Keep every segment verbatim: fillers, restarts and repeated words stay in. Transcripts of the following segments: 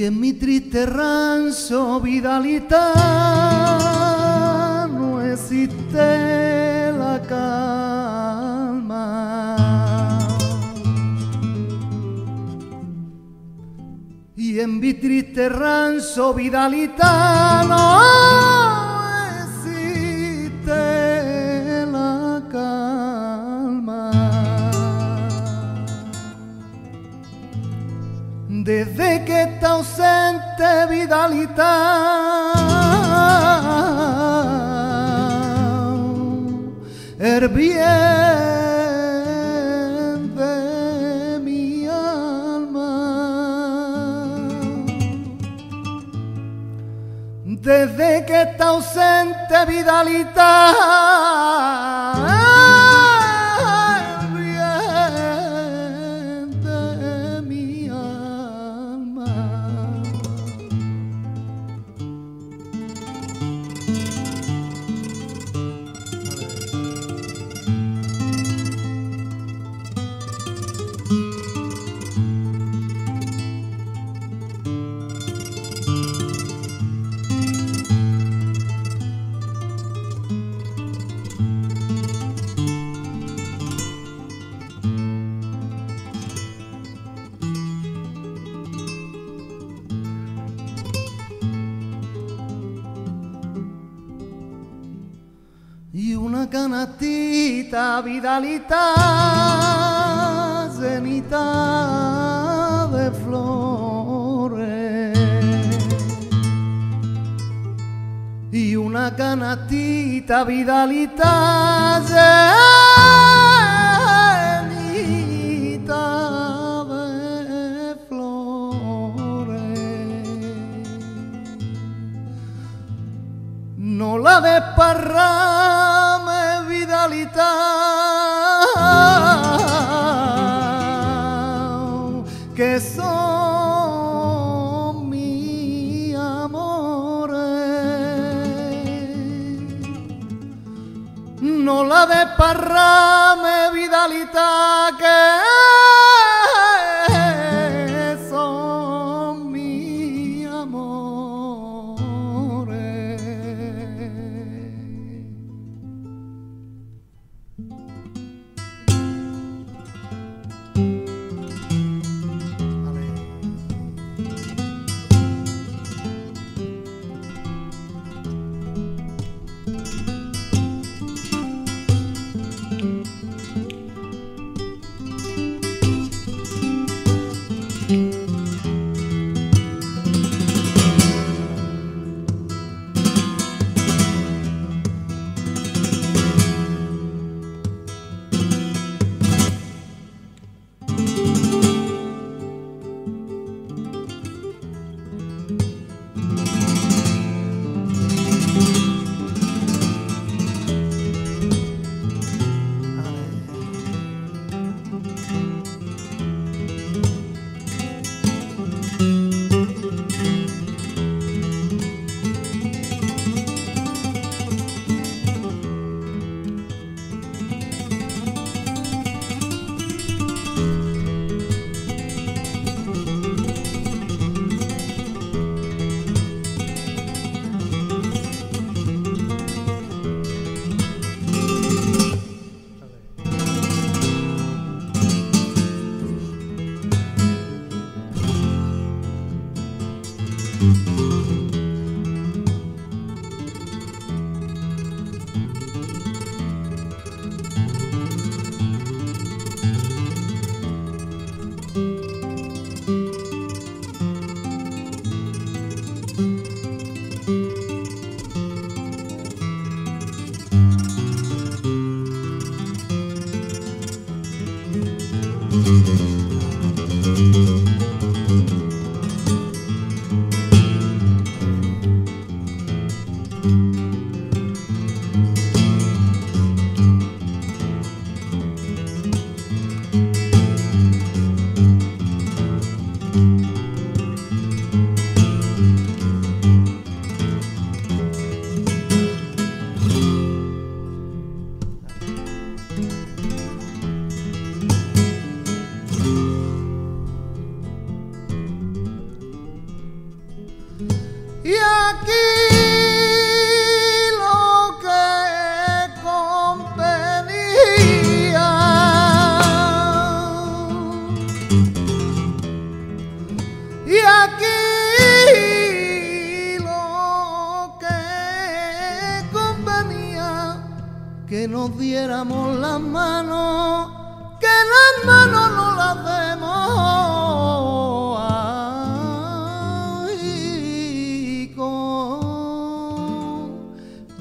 en mi triste rancho Vidalita no existe la calma, y en mi triste rancho Vidalita no existe la calma. Desde que está ausente Vidalita, el bien de mi alma. Desde que está ausente Vidalita, y una canastita Vidalita llenita de flores, y una canastita Vidalita llenita de flores. No la desparrame Vidalita, que son mis amores. No la desparrame Vidalita, que son mis amores. damos las manos, que las manos no las demos. Ay, con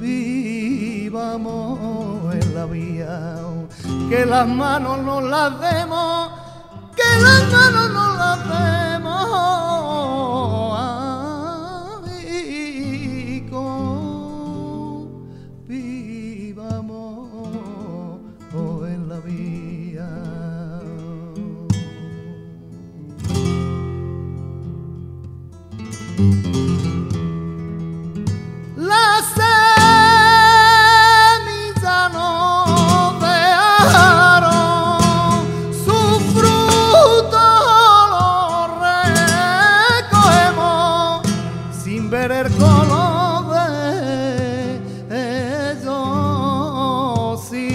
vivamos en la vía, que las manos no las demos, que las manos no las demos. Ay, con vivamos en la vía. La semilla no dejaron, su fruto lo recogemos sin ver el color de ellos, si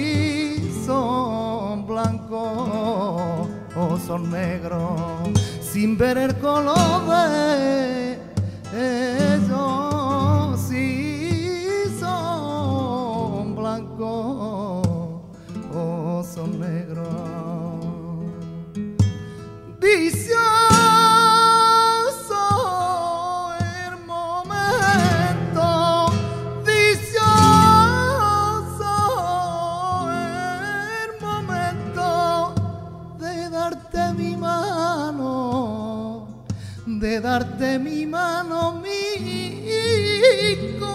son blancos o son negros, sin ver el color de ellos, si son blancos o son negros. Vicioso el momento, vicioso el momento de darte mi mano, de darte mi mano, mi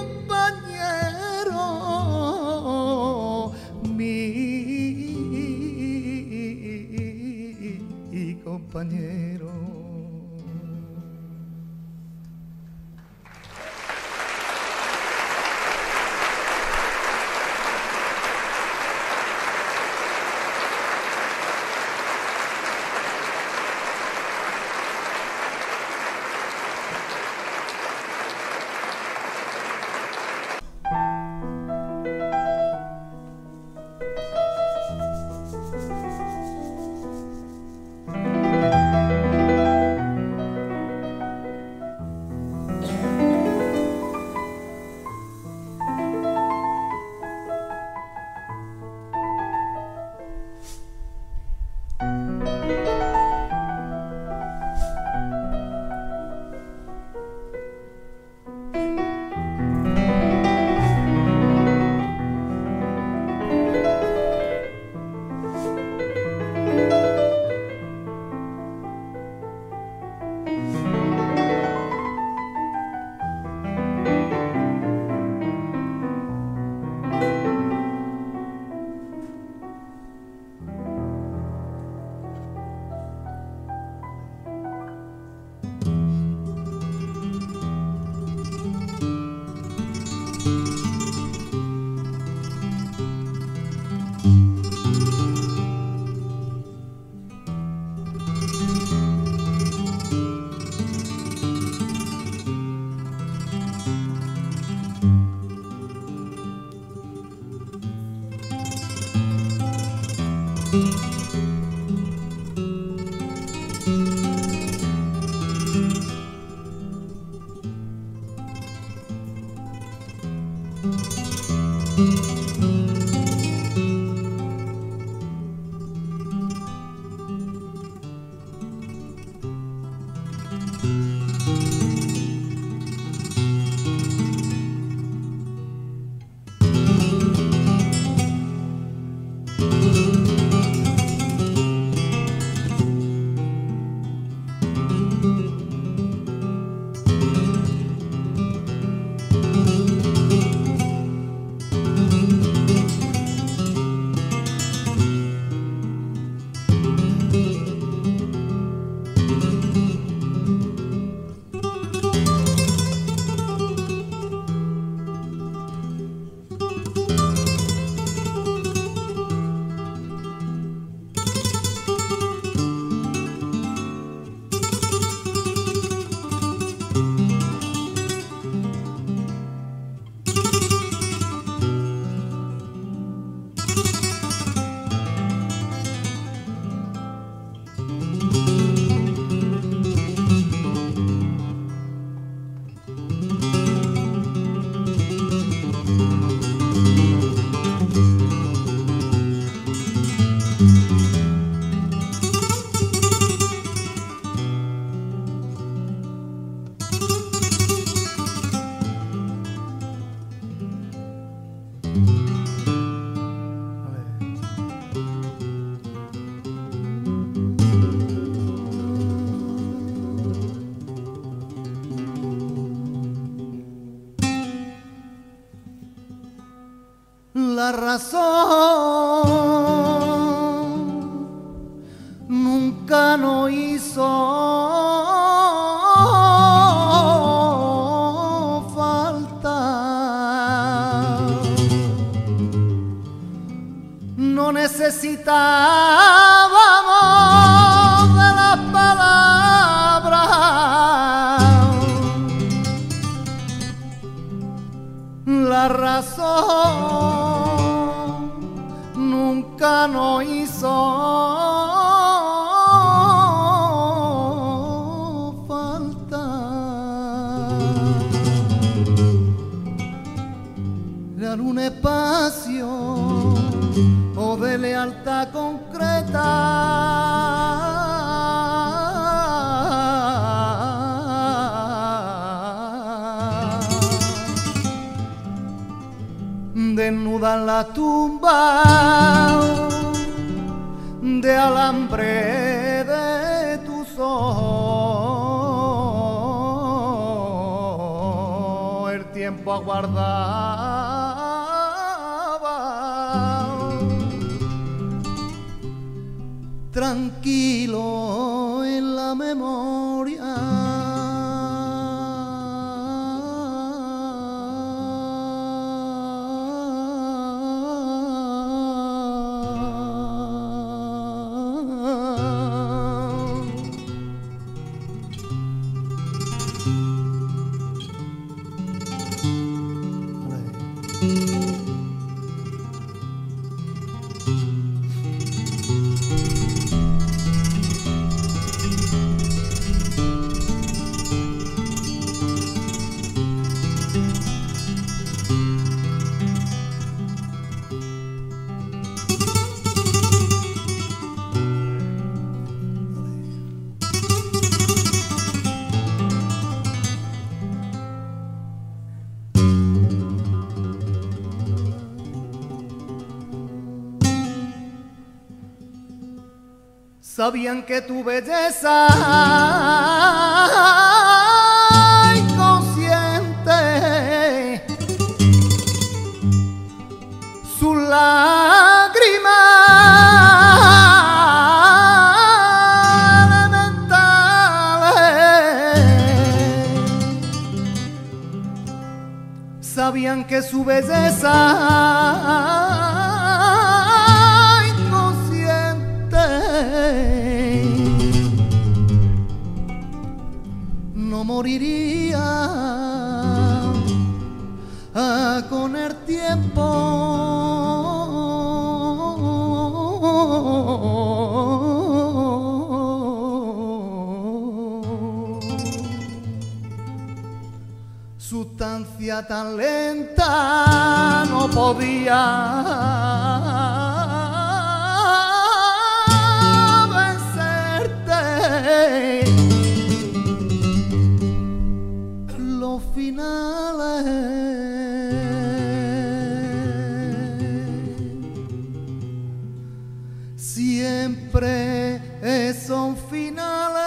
compañero, mi compañero. La razón nunca nos hizo falta. No necesitábamos de las palabras. La razón nunca nos hizo falta. Crear un espacio o de lealtad concreta. Desnudar la tumba de alambre de tus ojos, el tiempo aguardaba tranquilo en la memoria. Sabían que tu belleza inconsciente, sus lágrimas elementales, sabían que su belleza no moriría ah, con el tiempo. Sustancia tan lenta no podía los finales siempre son finales.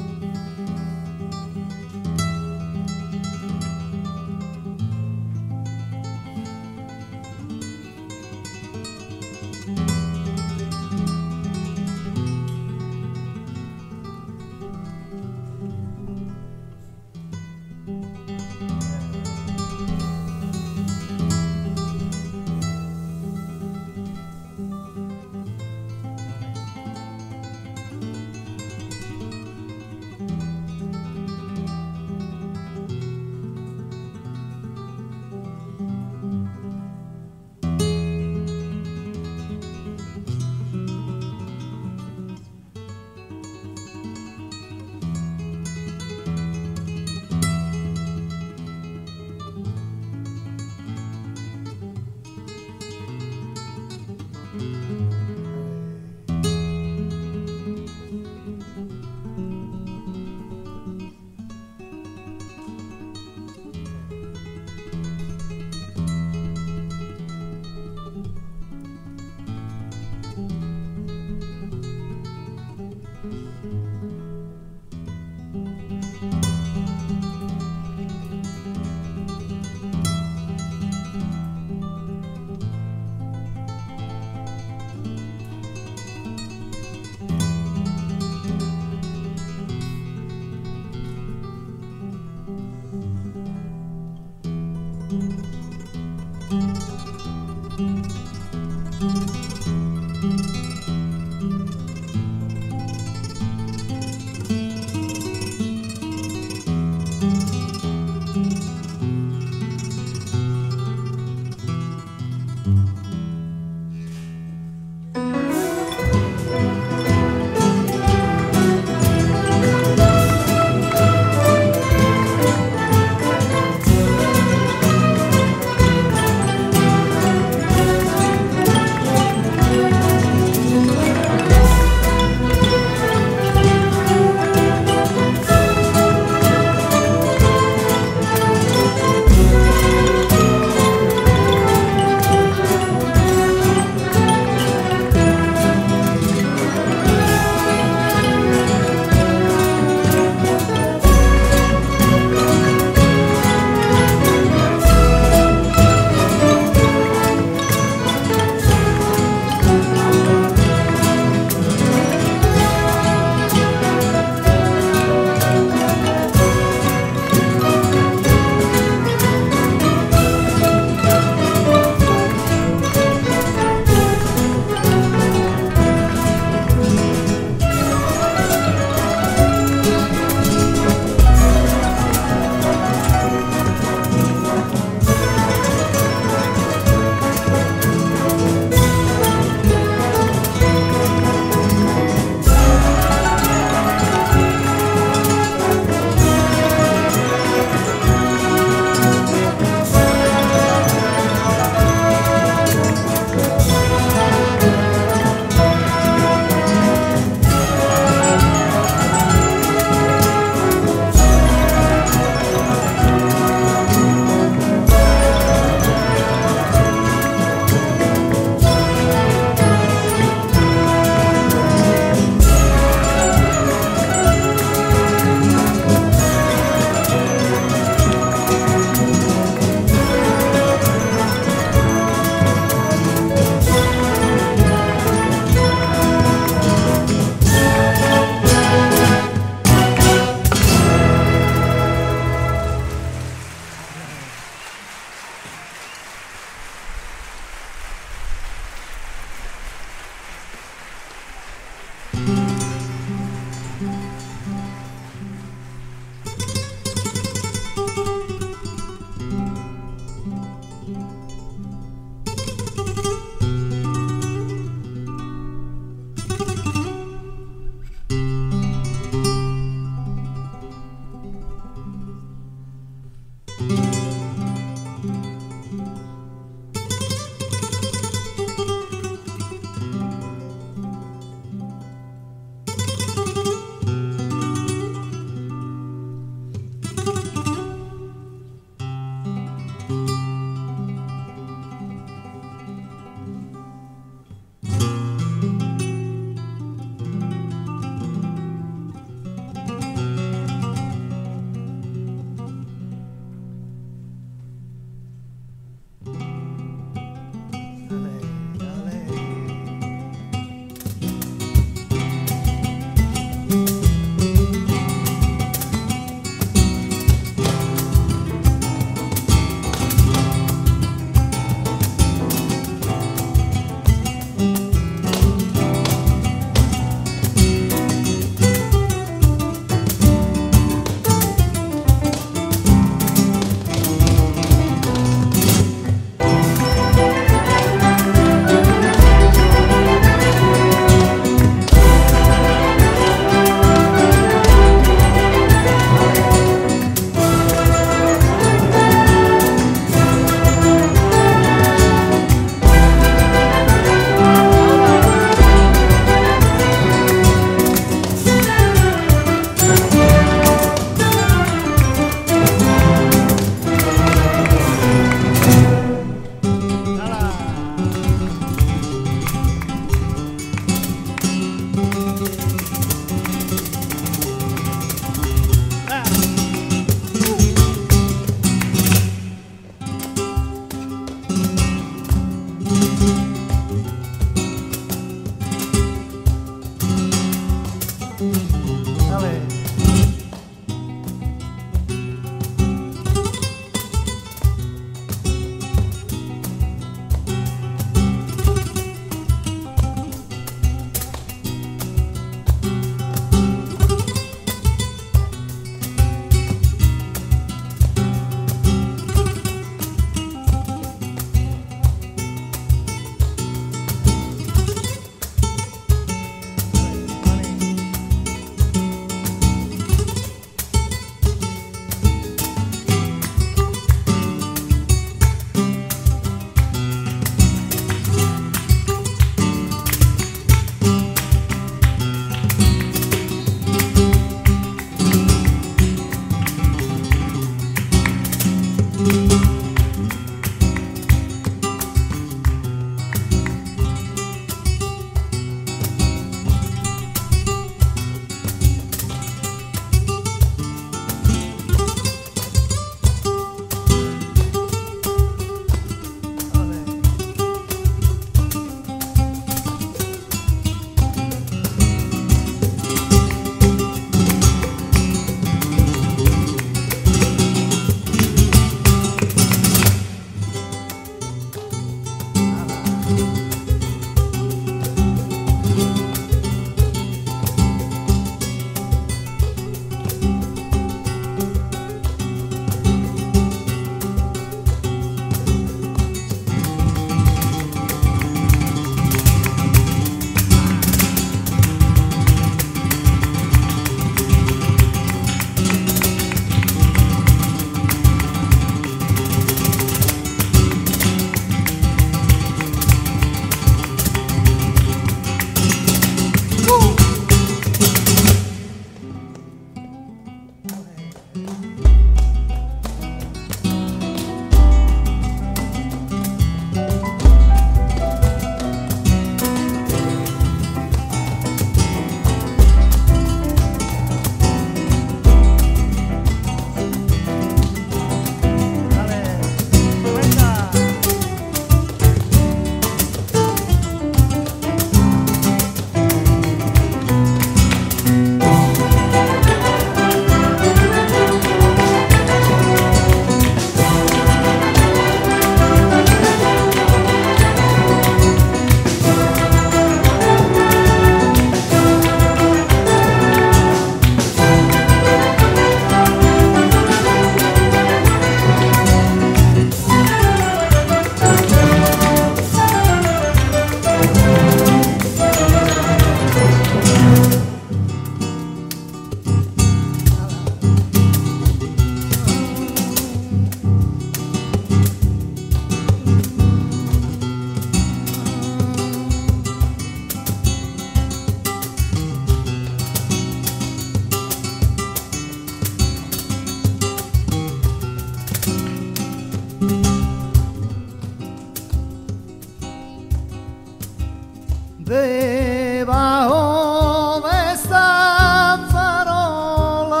debajo de esa farola.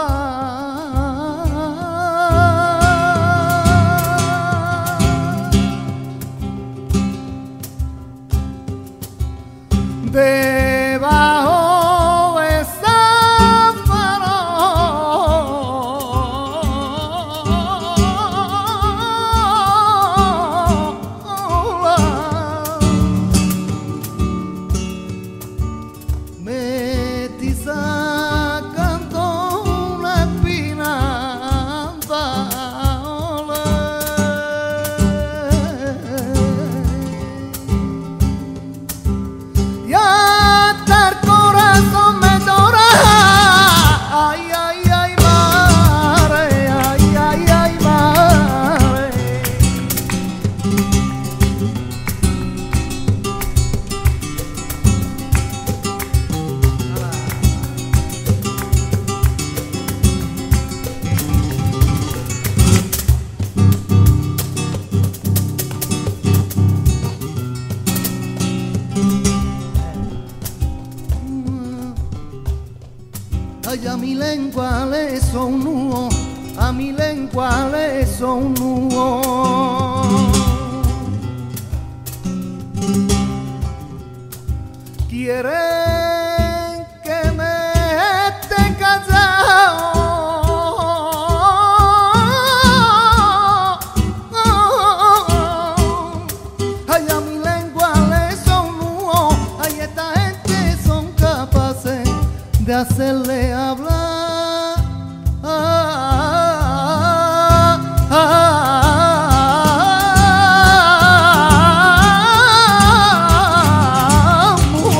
Debajo de esa farola mestiza cantó una espina andale. Y hasta el corazón me llora. Ay, ay, ay, madre, ay, ay, ay, madre. Ay, a mi lengua le hizo un nudo, a mi lengua le hizo un nudo. Quieren que me esté callado. Ay, a mi lengua le hizo un nudo. Ay, esta gente son capaces de hacerle hablar. Ah, ah, ah, ah,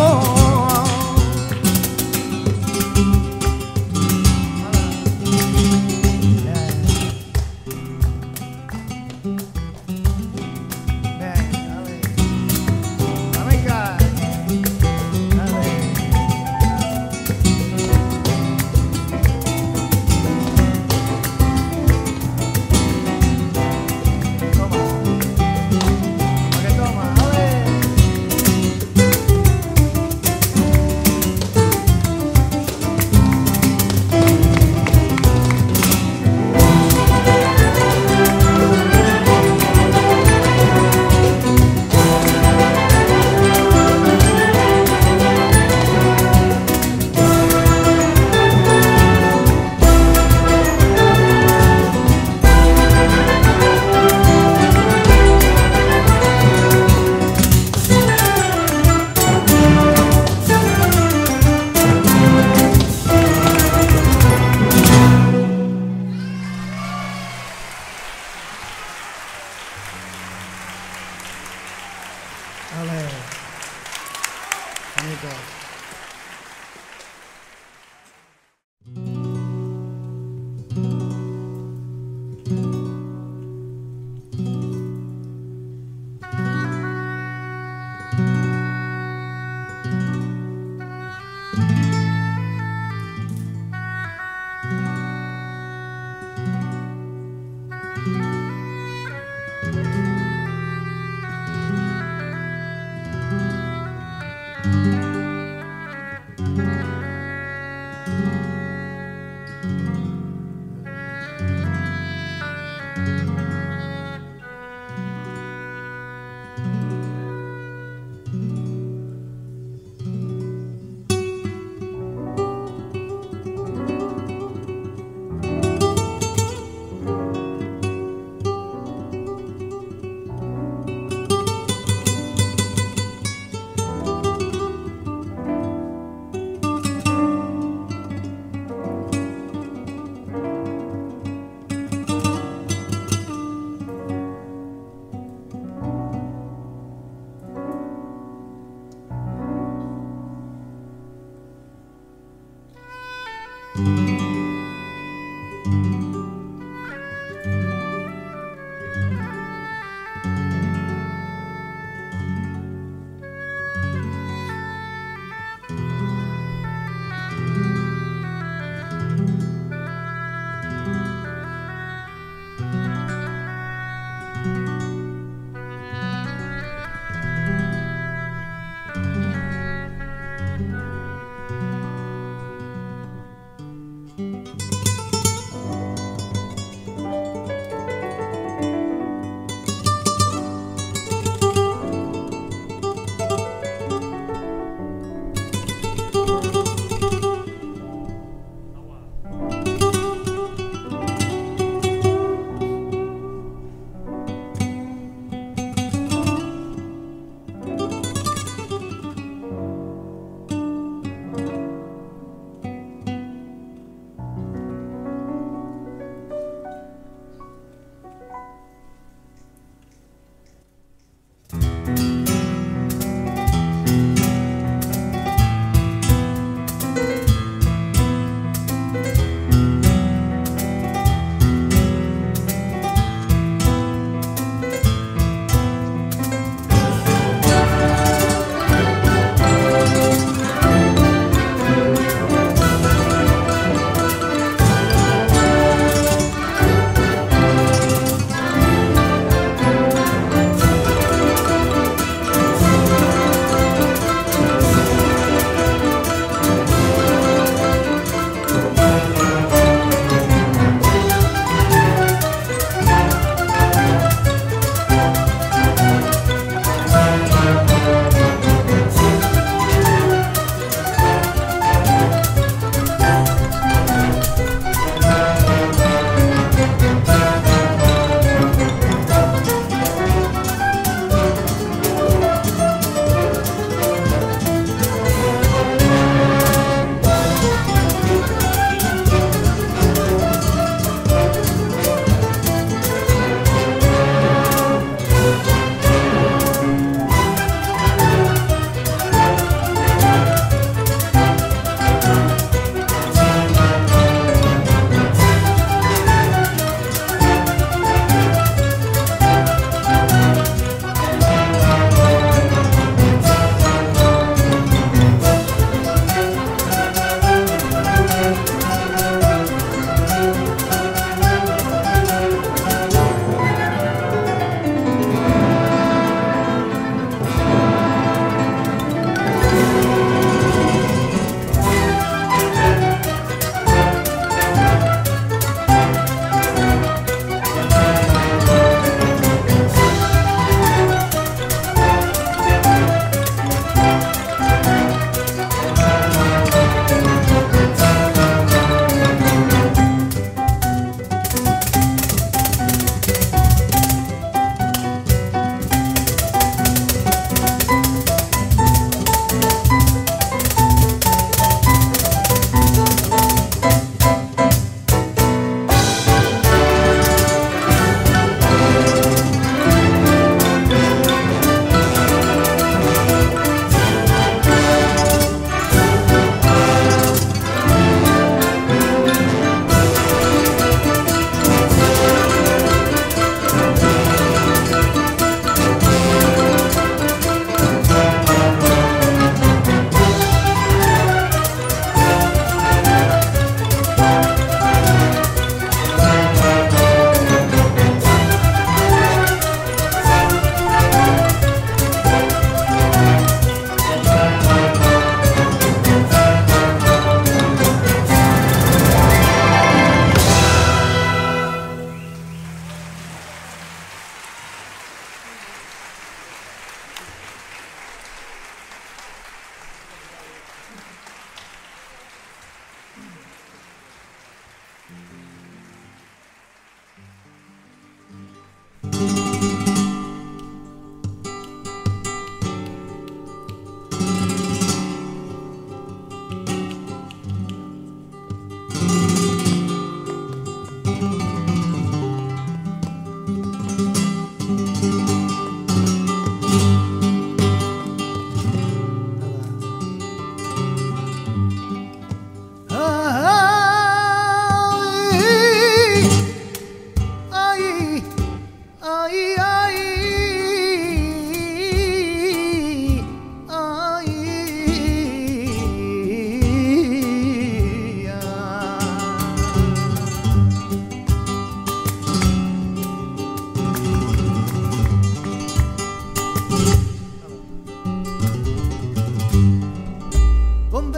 Dale. Bonito.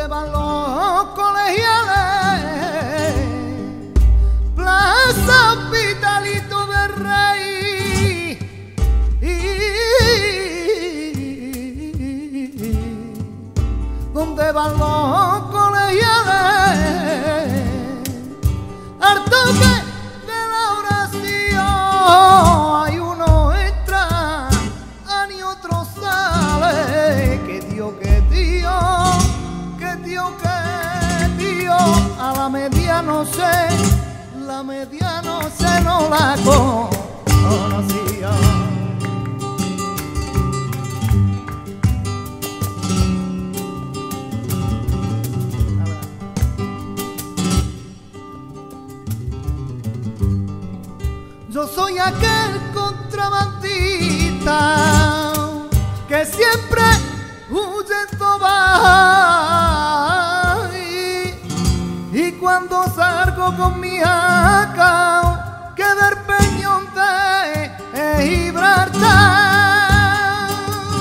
van los colegiales, Plaza Hospitalito del Rey, donde van los colegiales, al toque de la oración, hay uno entra, ni otro sale, que tío, que tío, que tío, que tío, a la media no sé, la media no sé, no la conocía. Yo soy aquel contrabandista que siempre huyendo va, y, y cuando salgo con mi acao queda el peñón de Gibraltar,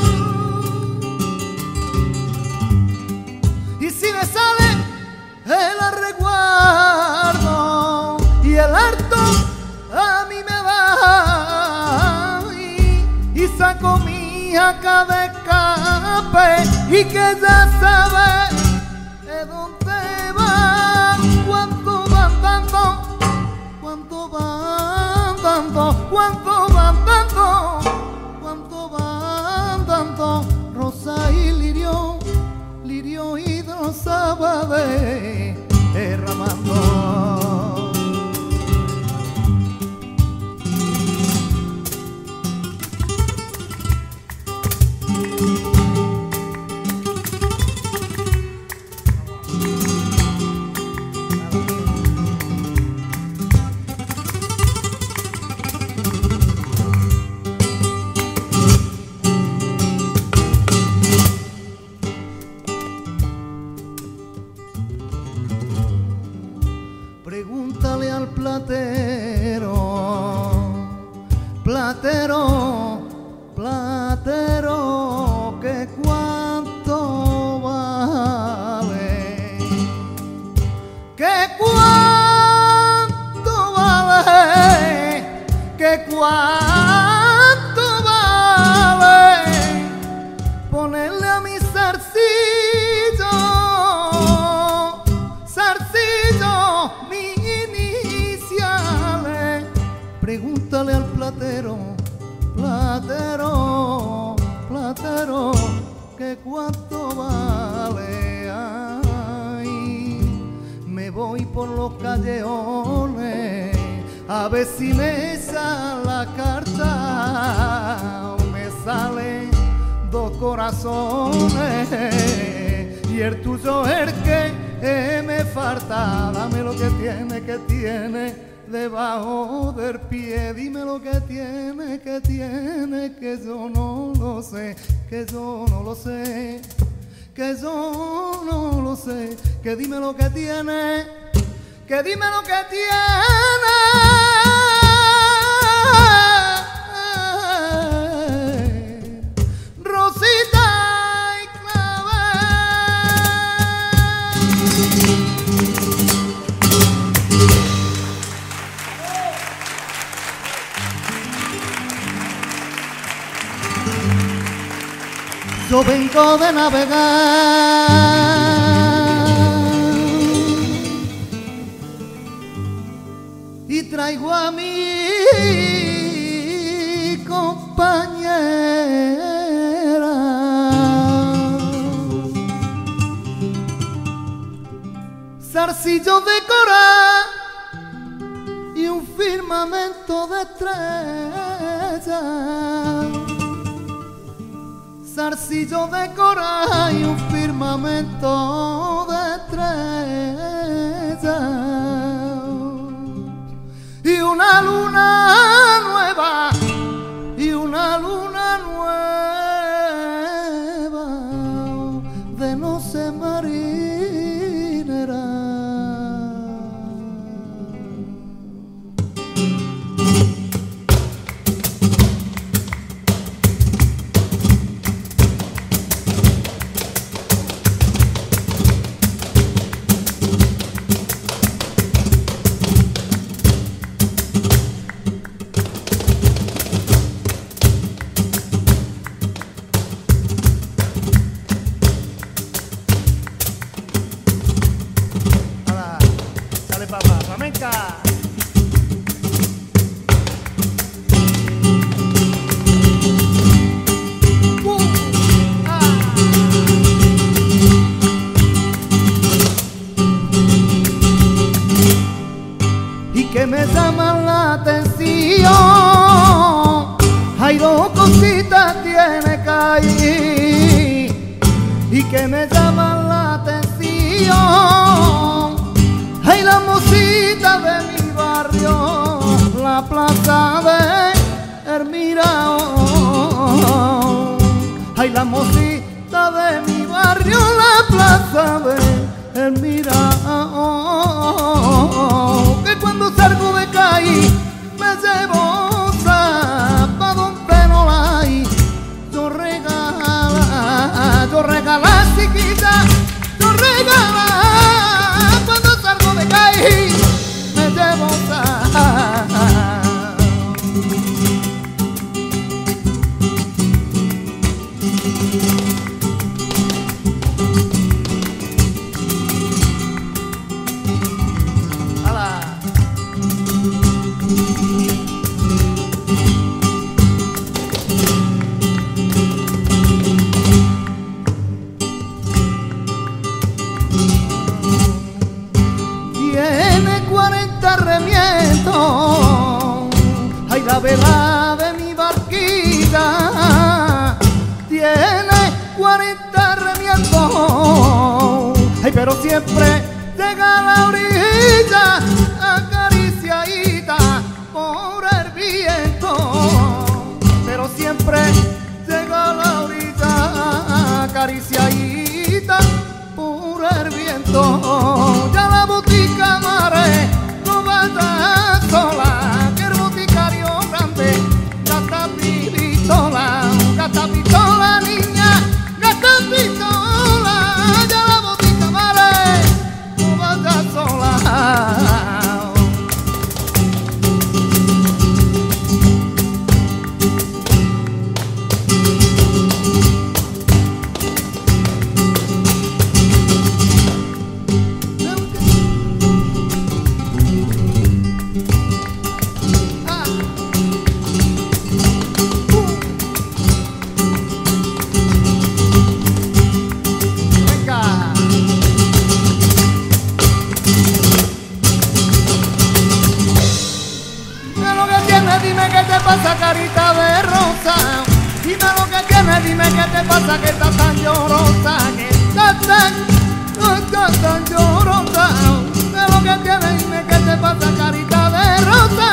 y si me sale el arreguardo y el harto a mí me va, y, y saco mi acá de escape, y que ya sabe de dónde van, cuánto van dando, cuánto van dando, cuánto van dando, cuánto van dando, rosa y lirio, lirio y rosa de derramando. Pregúntale al platero, platero, platero, que cuánto vale, que cuánto vale, que cuánto vale, ponerle a mi zarcillo, zarcillo, mi iniciales. Pregúntale al platero, platero, platero, que cuánto vale. Ay, me voy por los callejones a ver si me sale la carta, o me salen dos corazones y el tuyo es el que eh, me falta. Dame lo que tiene, que tiene debajo del pie, dime lo que tiene, que tiene, que yo no lo sé, que yo no lo sé, que yo no lo sé, que dime lo que tiene, que dime lo que tiene. Rosita y yo vengo de navegar y traigo a mi compañera, zarcillo de coral y un firmamento de estrellas, zarcillo de coral y un firmamento de estrellas, y una luna nueva, y una luna nueva de no sé marinera. que me llaman la atención. Ay, la mocita de mi barrio, la plaza de Hermirao. Ay, la mocita de mi barrio, la plaza de Hermirao. Que cuando salgo de calle me llevo pa' donde no la hay. Yo regala, yo regala chiquita, yo regala. Cuando salgo de calle me llevo sa. Ay, la vela de mi barquita tiene cuarenta remientos. Ay, pero siempre llega a la orilla acariciadita por el viento. Pero siempre llega a la orilla acariciadita por el viento. Ya la botica mare no vaya sola, que el boticario grande gasta pistola, gasta pistola, niña, gasta pistola. Ya la botica mare no vaya sola. Dime qué te pasa, carita de rosa. Dime lo que tienes, dime qué te pasa, que estás tan llorosa, que estás tan, estás tan llorosa. Dime lo que tienes, dime qué te pasa, carita de rosa.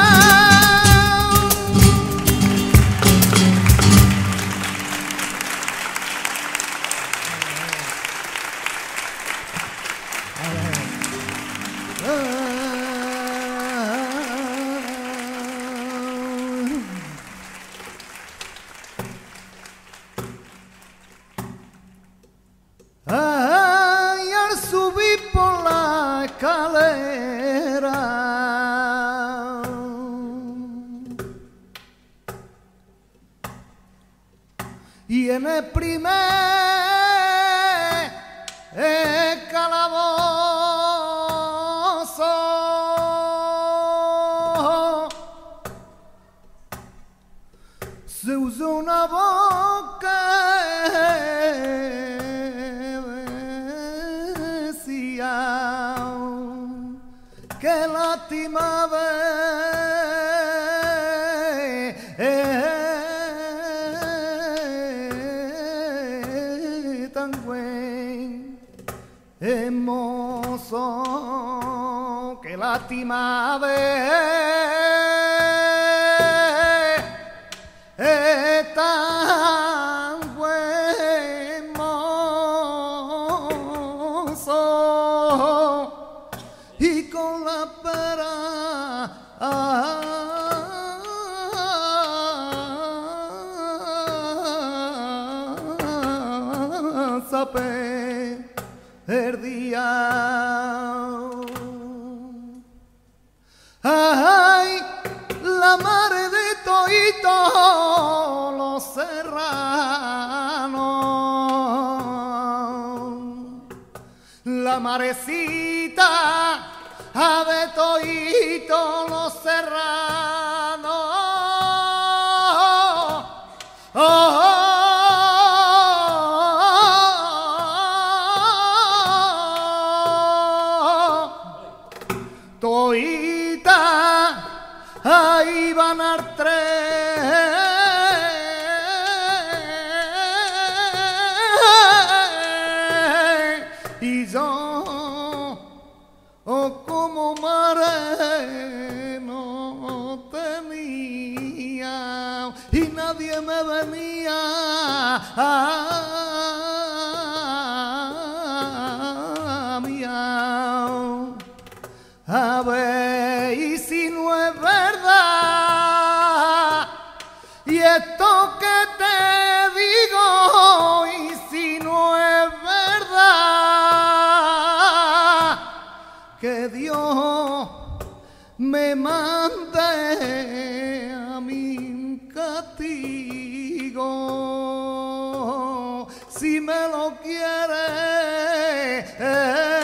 Ay, al subir por la escalera y en el primer calabozo se usó una boca que lástima ve eh, tan buen hermoso, que lástima ve eh, tan buen hermoso. Y con la pera ah, sape el día. Ay, la madre de toito los serranos, la marecita ave toito los serranos. Oh, oh, oh, toita ahí van al tren. y yo oh, como mare no tenía y nadie me venía a miau. A ver, y si no es verdad, y esto que te digo, y si no es verdad, que Dios me mande a mi castigo, si me lo quiere. Eh,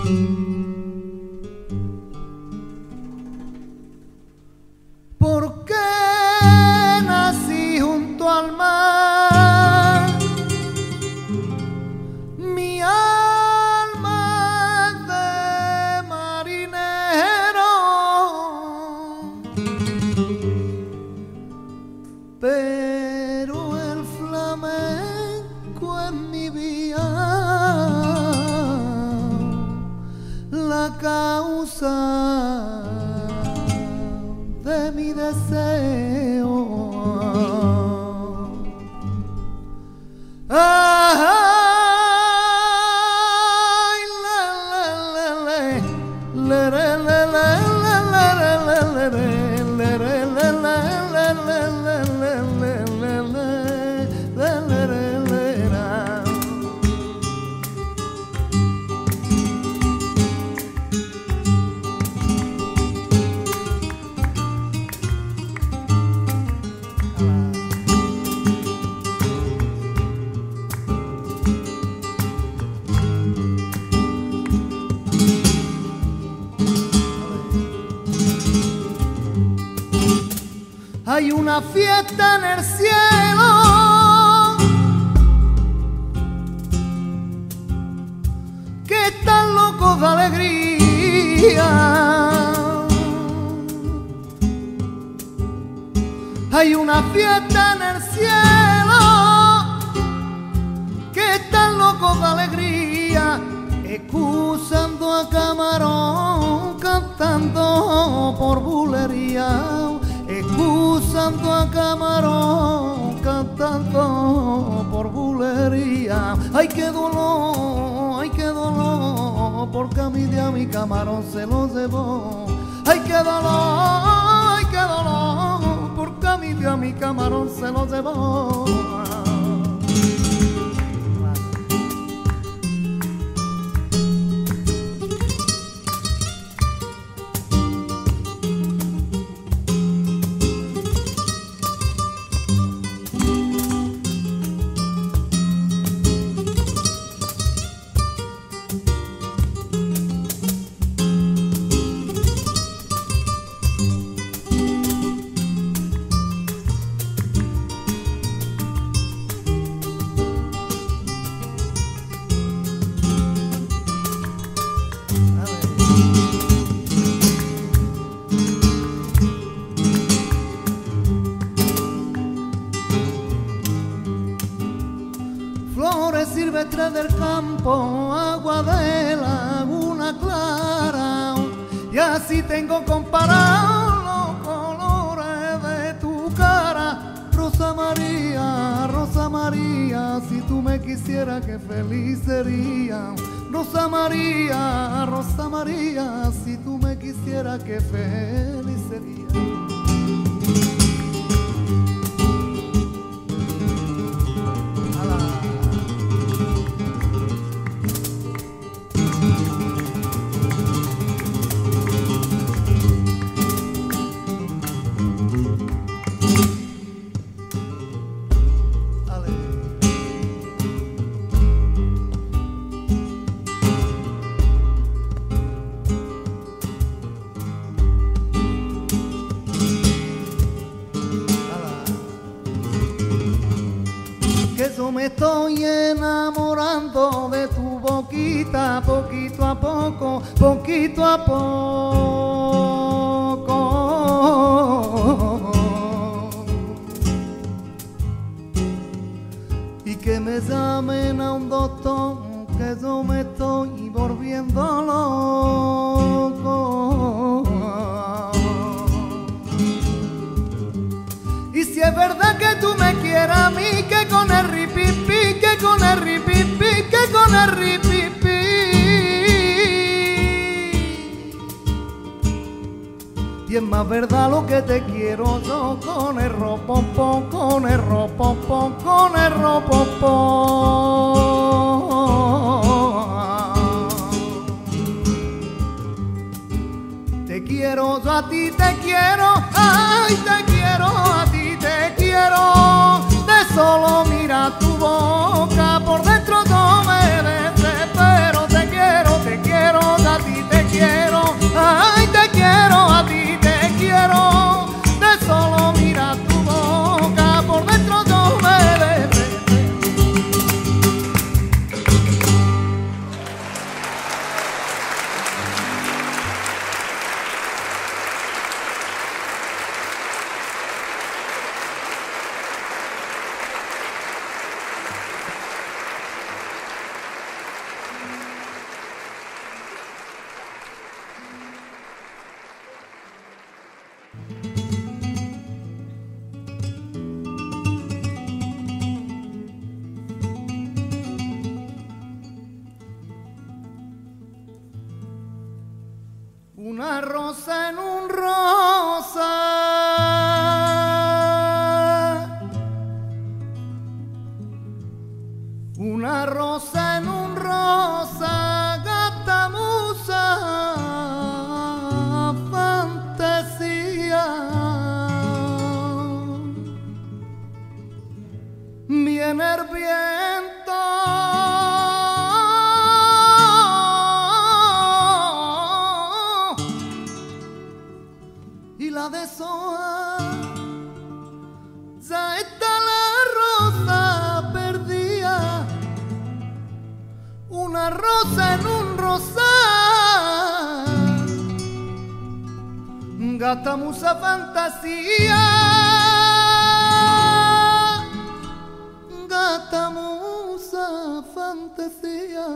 Porque nací junto al mar, mi alma es de marinero, pero el flamenco en mi vía, la causa de mi deseo. Ay, le, le, le, le, le, le, le, hay una fiesta en el cielo que están locos de alegría. Hay una fiesta en el cielo que están locos de alegría, excusando a Camarón cantando por bulería. Excusando a Camarón cantando por bulería. Ay, qué dolor, ay, qué dolor, porque a mi día mi Camarón se lo llevó. Ay, qué dolor, ay, qué dolor, porque a mi día mi Camarón se lo llevó. Flores silvestres del campo, agua de laguna clara, y así tengo comparados los colores de tu cara. Rosa María, Rosa María, si tú me quisieras qué feliz sería. Rosa María, Rosa María, si tú me quisieras qué feliz sería. Yo me estoy enamorando de tu boquita, poquito a poco, poquito a poco. Y que me llamen a un doctor, que yo me estoy volviendo loco. Y si es verdad que tú me quieres a mí, que con el ripipi, que con el ripipi, que con el ripipi. Y es más verdad lo que te quiero yo, con el ropopó, con el ropopó, con el ropopó. Te quiero yo a ti, te quiero, ay, te quiero a ti, te quiero. De solo mira tu boca, por dentro yo me desespero. Te quiero, te quiero. una rosa en un rosa, una rosa en un rosa, gata musa, fantasía. Viene el viento y la deshoja, ya está la rosa perdida, una rosa en un rosal, gata musa fantasía, gata musa fantasía.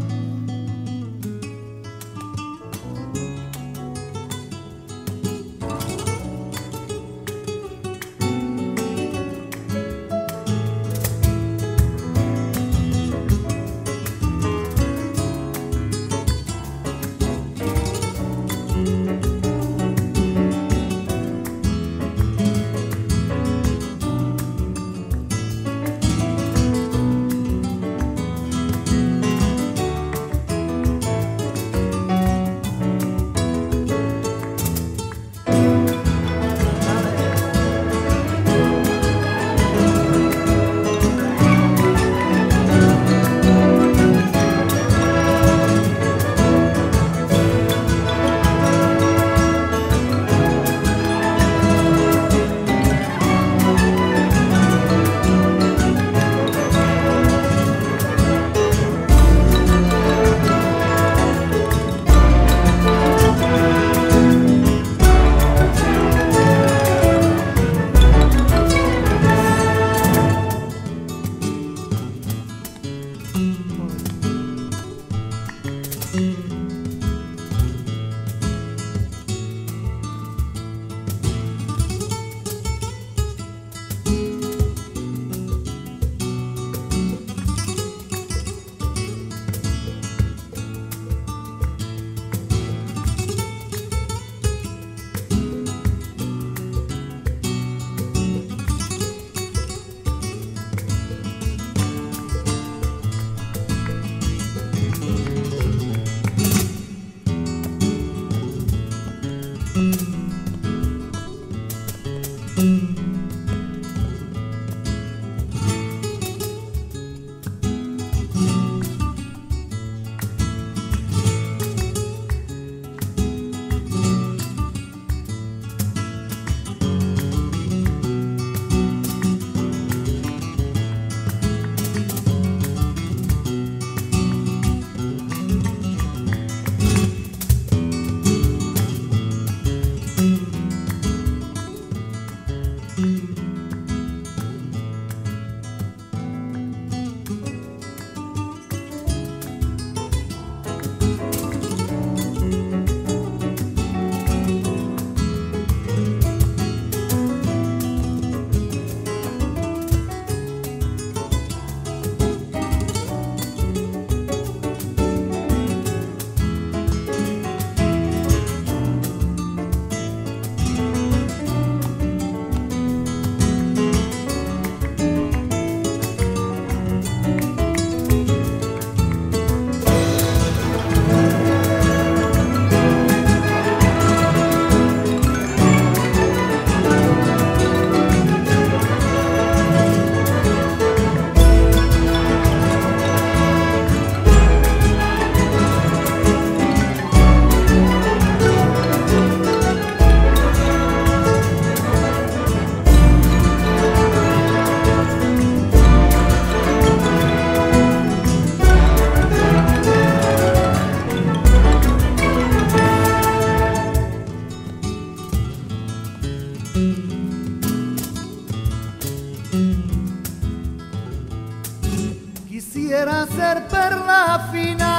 Quisiera ser perla fina,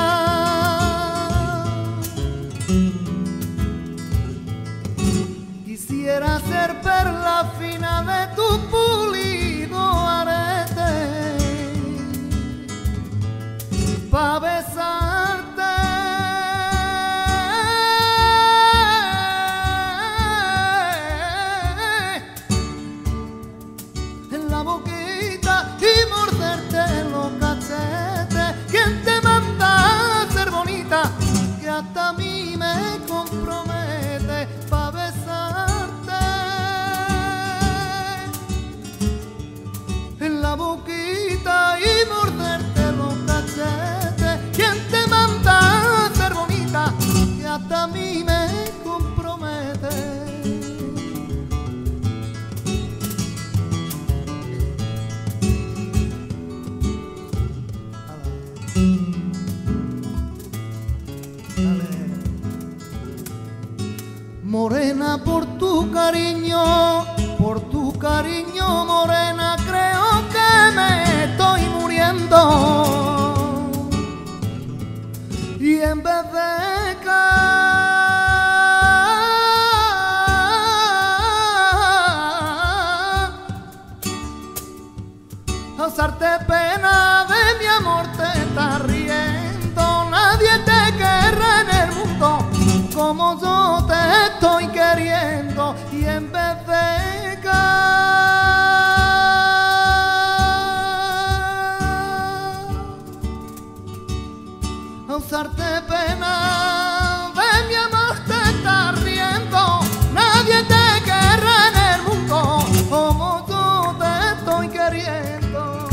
quisiera ser perla fina de tu pulido arete, pa' besarte hasta a mí me compromete pa' besarte en la boquita y morderte los cachetes. ¿Quién te manda a ser bonita que hasta a mí me compromete? Morena, por tu cariño, por tu cariño, morena, creo que me estoy muriendo. Y en vez de causarte pena de mi amor te estás riendo. Nadie te querrá en el mundo como yo te estoy queriendo. Y en vez de causarte pena de mi amor te estás riendo. Nadie te querrá en el mundo como yo te estoy queriendo.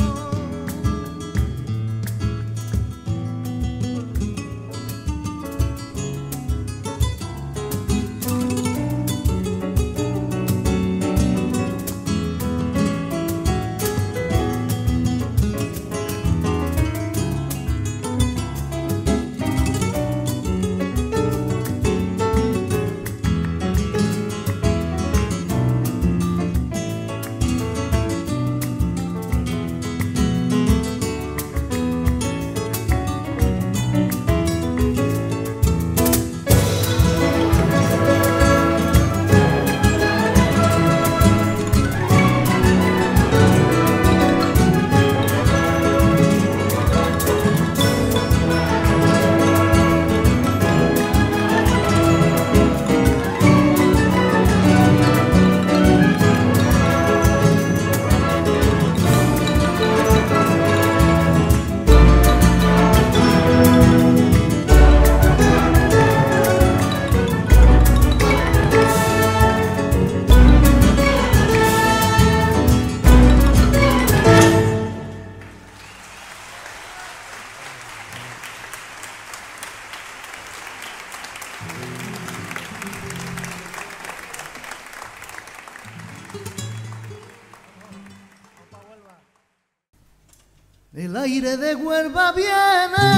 El aire de Huelva viene,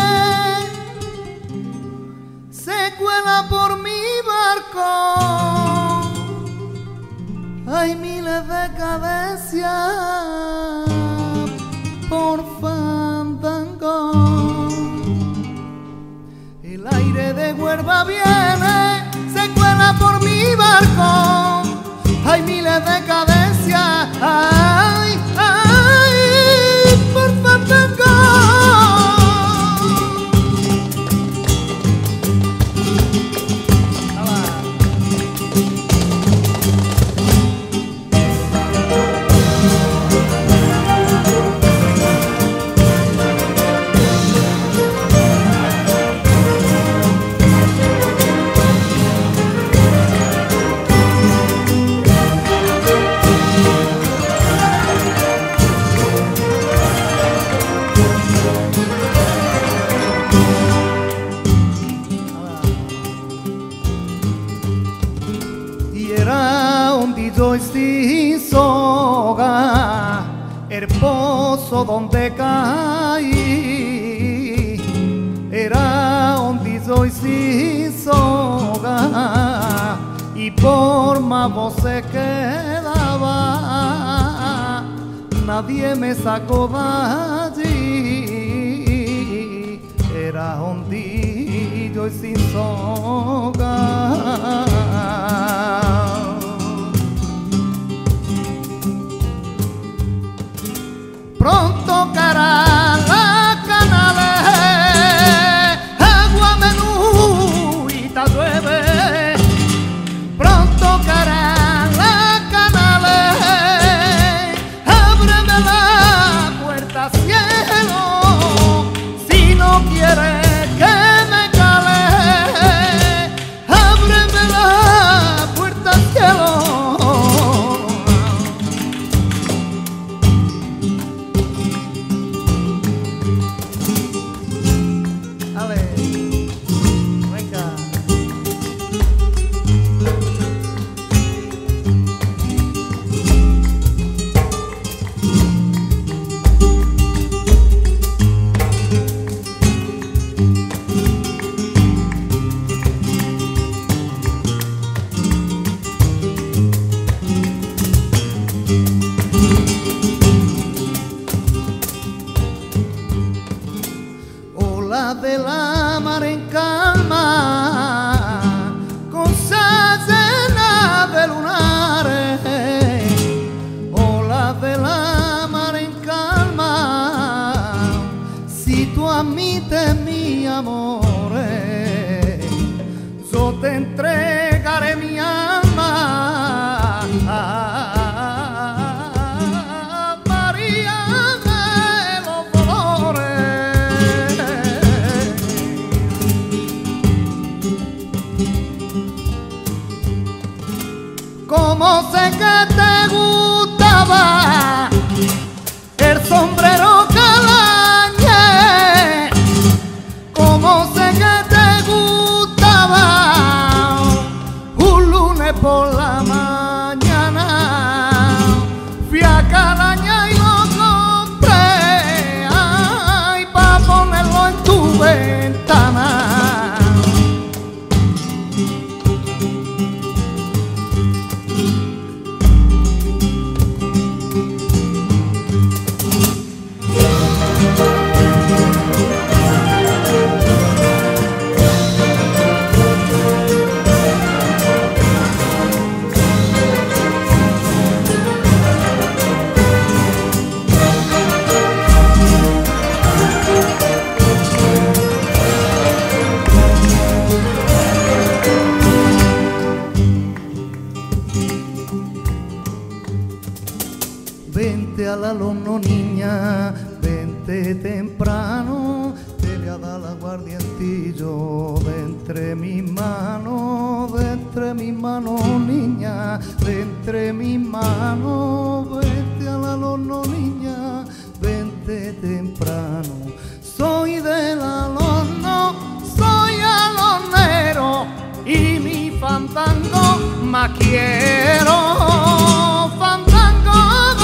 se cuela por mi barco. Hay miles de cadencias por fandango. El aire de Huelva viene, se cuela por mi barco. Hay miles de cadencias, ay, ay, por fandango. Sin soga, el pozo donde caí era hundido y sin soga, y por más voz se quedaba, nadie me sacó de allí. Era hundido y sin soga. Pronto caerán las canales, agua menudita llueve. Pronto caerán las canales, ábreme la puerta cielo, si no quieres que me cale. Como sé que te gustaba el sombrero calañé, como sé que te gustaba un lunes por la mañana, fui a Calaña y lo compré, ay, pa' ponerlo en tu ventana. Vente al alumno, niña, vente temprano, te voy a dar la aguardientillo de entre mis manos, de entre mis manos, niña, de entre mis manos. Vente al alumno, niña, vente temprano. Soy del alumno, soy alonero y mi fandango más quiero. Fandango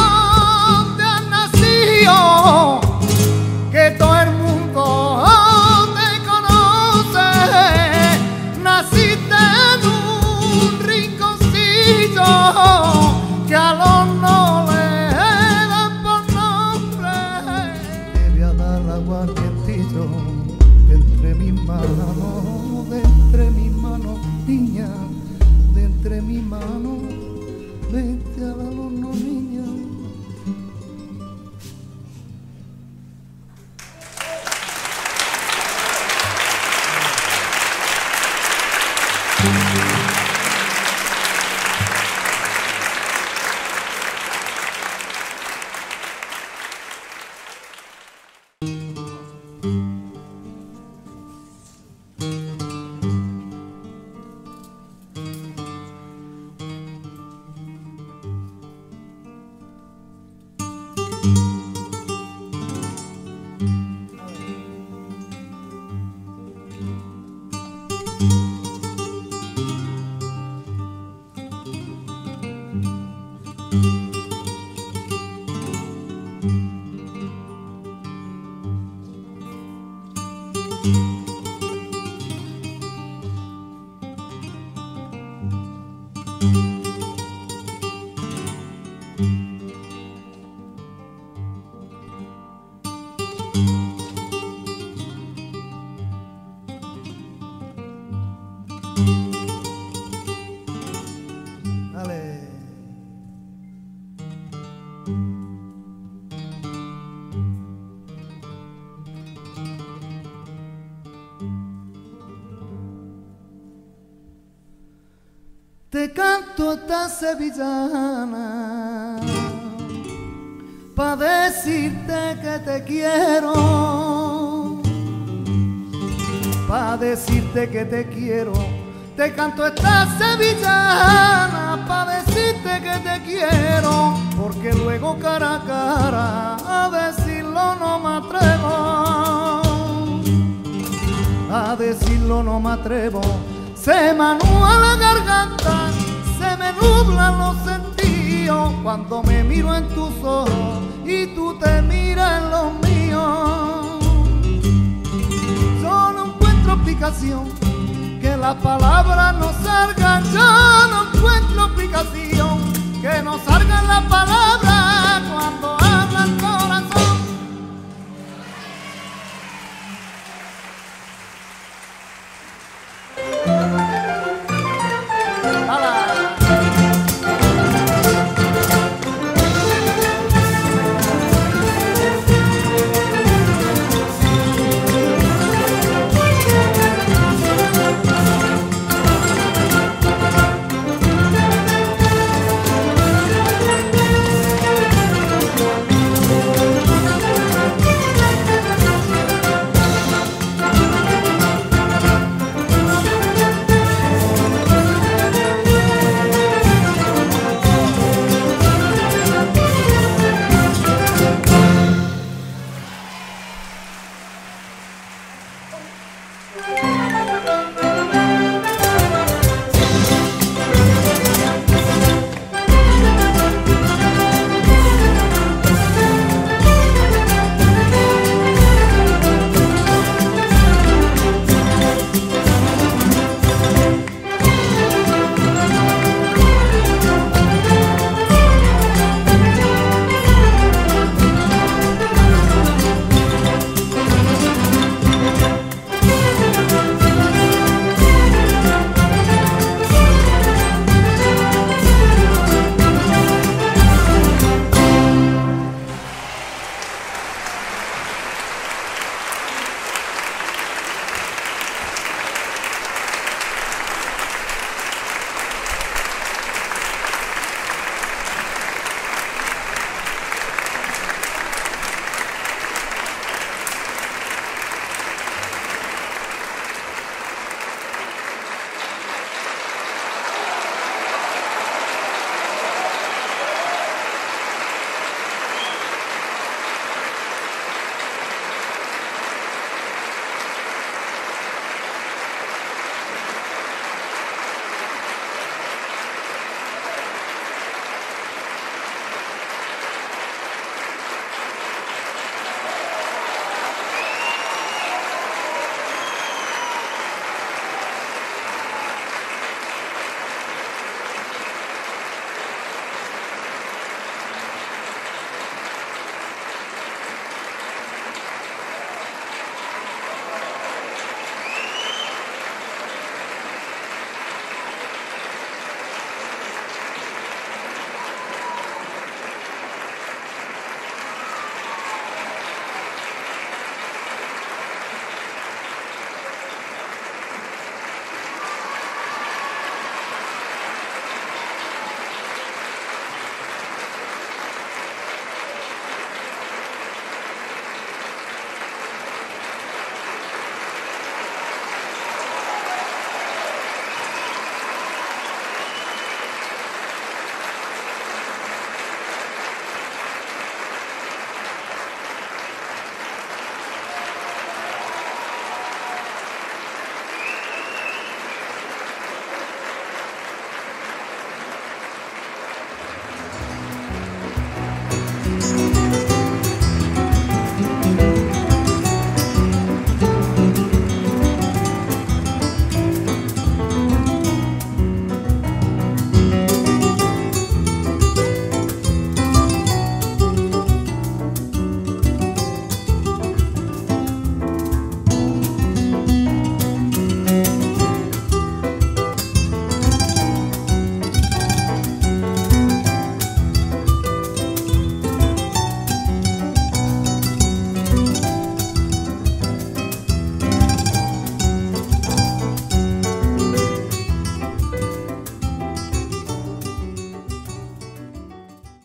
que todo el mundo te conoce, naciste en un rinconcillo que a los no le dan por nombre. Te voy a dar la aguardientillo de entre mis manos, de entre mis manos, niña, de entre mis manos. Vente al alumno, niña. Te canto esta sevillana pa' decirte que te quiero, pa' decirte que te quiero. Te canto esta sevillana pa' decirte que te quiero, porque luego cara a cara a decirlo no me atrevo, a decirlo no me atrevo. Se me anúa la garganta, se me nublan los sentidos cuando me miro en tus ojos y tú te miras en los míos. Yo no encuentro explicación, que las palabras no salgan. Yo no encuentro explicación, que no salgan las palabras cuando hablan con